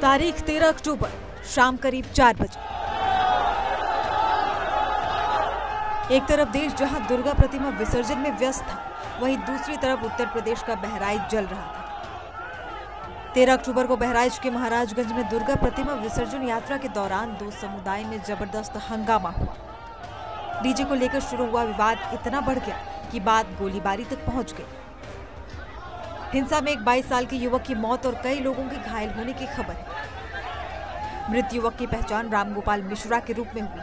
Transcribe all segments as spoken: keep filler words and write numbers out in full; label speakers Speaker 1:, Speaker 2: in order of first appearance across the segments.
Speaker 1: तारीख तेरह अक्टूबर शाम करीब चार बजे। एक तरफ देश जहां दुर्गा प्रतिमा विसर्जन में व्यस्त था, वहीं दूसरी तरफ उत्तर प्रदेश का बहराइच जल रहा था। तेरह अक्टूबर को बहराइच के महाराजगंज में दुर्गा प्रतिमा विसर्जन यात्रा के दौरान दो समुदाय में जबरदस्त हंगामा हुआ। डीजे को लेकर शुरू हुआ विवाद इतना बढ़ गया कि बात गोलीबारी तक पहुंच गई। हिंसा में एक बाईस साल के युवक की मौत और कई लोगों के घायल होने की खबर है। मृत युवक की पहचान रामगोपाल मिश्रा के रूप में हुई।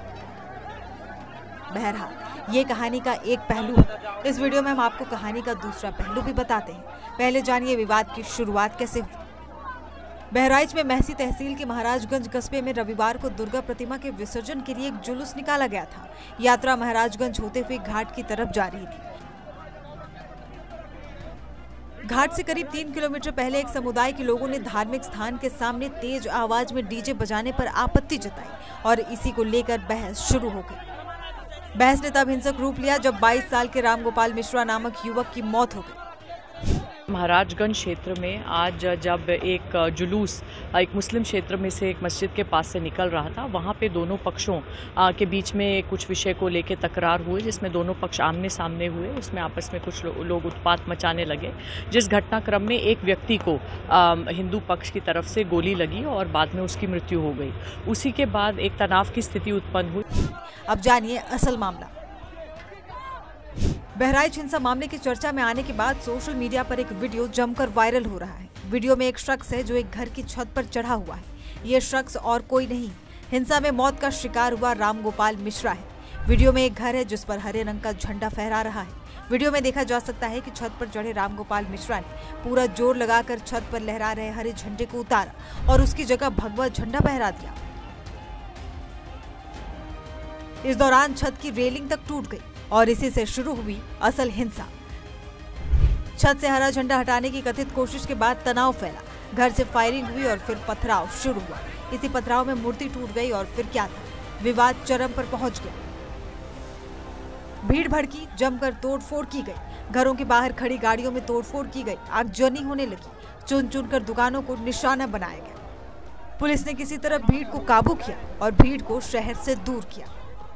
Speaker 1: बहरहाल ये कहानी का एक पहलू है। इस वीडियो में हम आपको कहानी का दूसरा पहलू भी बताते हैं। पहले जानिए विवाद की शुरुआत कैसे हुई। बहराइच में महसी तहसील के महाराजगंज कस्बे में रविवार को दुर्गा प्रतिमा के विसर्जन के लिए एक जुलूस निकाला गया था। यात्रा महाराजगंज होते हुए घाट की तरफ जा रही थी। घाट से करीब तीन किलोमीटर पहले एक समुदाय के लोगों ने धार्मिक स्थान के सामने तेज आवाज में डीजे बजाने पर आपत्ति जताई और इसी को लेकर बहस शुरू हो गई। बहस ने तब हिंसक रूप लिया जब बाईस साल के रामगोपाल मिश्रा नामक युवक की मौत हो गई।
Speaker 2: महाराजगंज क्षेत्र में आज जब एक जुलूस एक मुस्लिम क्षेत्र में से एक मस्जिद के पास से निकल रहा था, वहाँ पे दोनों पक्षों के बीच में कुछ विषय को लेकर तकरार हुए, जिसमें दोनों पक्ष आमने सामने हुए। उसमें आपस में कुछ लो, लोग उत्पात मचाने लगे, जिस घटनाक्रम में एक व्यक्ति को हिंदू पक्ष की तरफ से गोली लगी और बाद में उसकी मृत्यु हो गई। उसी के बाद एक तनाव की स्थिति उत्पन्न हुई।
Speaker 1: अब जानिए असल मामला। बहराइच हिंसा मामले की चर्चा में आने के बाद सोशल मीडिया पर एक वीडियो जमकर वायरल हो रहा है। वीडियो में एक शख्स है जो एक घर की छत पर चढ़ा हुआ है। ये शख्स और कोई नहीं, हिंसा में मौत का शिकार हुआ रामगोपाल मिश्रा है। वीडियो में एक घर है जिस पर हरे रंग का झंडा फहरा रहा है। वीडियो में देखा जा सकता है कि छत पर चढ़े रामगोपाल मिश्रा ने पूरा जोर लगाकर छत पर लहरा रहे हरे झंडे को उतारा और उसकी जगह भगवा झंडा फहरा दिया। इस दौरान छत की रेलिंग तक टूट गई और इसी से शुरू हुई असल हिंसा। छत से हरा झंडा हटाने की कथित कोशिश के बाद तनाव फैला। घर से फायरिंग हुई और फिर पथराव शुरू हुआ। इसी पथराव में मूर्ति टूट गई और फिर क्या था, विवाद चरम पर पहुंच गया। भीड़ भड़की, जमकर तोड़फोड़ की गई। घरों के बाहर खड़ी गाड़ियों में तोड़फोड़ की गई। आगजनी होने लगी। चुन चुन कर दुकानों को निशाना बनाया गया। पुलिस ने किसी तरह भीड़ को काबू किया और भीड़ को शहर से दूर किया।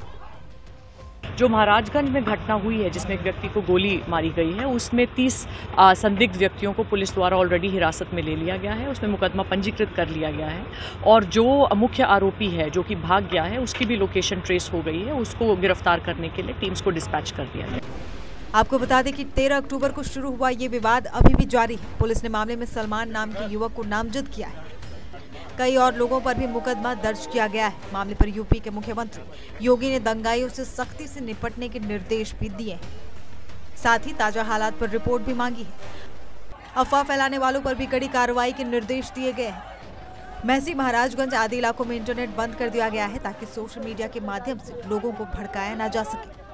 Speaker 2: जो महाराजगंज में घटना हुई है, जिसमें एक व्यक्ति को गोली मारी गई है, उसमें तीस संदिग्ध व्यक्तियों को पुलिस द्वारा ऑलरेडी हिरासत में ले लिया गया है। उसमें मुकदमा पंजीकृत कर लिया गया है और जो मुख्य आरोपी है जो कि भाग गया है, उसकी भी लोकेशन ट्रेस हो गई है। उसको गिरफ्तार करने के लिए टीम्स को डिस्पैच कर दिया गया।
Speaker 1: आपको बता दें कि तेरह अक्टूबर को शुरू हुआ ये विवाद अभी भी जारी है। पुलिस ने मामले में सलमान नाम के युवक को नामजद किया है। कई और लोगों पर भी मुकदमा दर्ज किया गया है। मामले पर यूपी के मुख्यमंत्री योगी ने दंगाइयों से सख्ती से निपटने के निर्देश भी दिए हैं। साथ ही ताजा हालात पर रिपोर्ट भी मांगी है। अफवाह फैलाने वालों पर भी कड़ी कार्रवाई के निर्देश दिए गए हैं। महसी महाराजगंज आदि इलाकों में इंटरनेट बंद कर दिया गया है ताकि सोशल मीडिया के माध्यम से लोगों को भड़काया ना जा सके।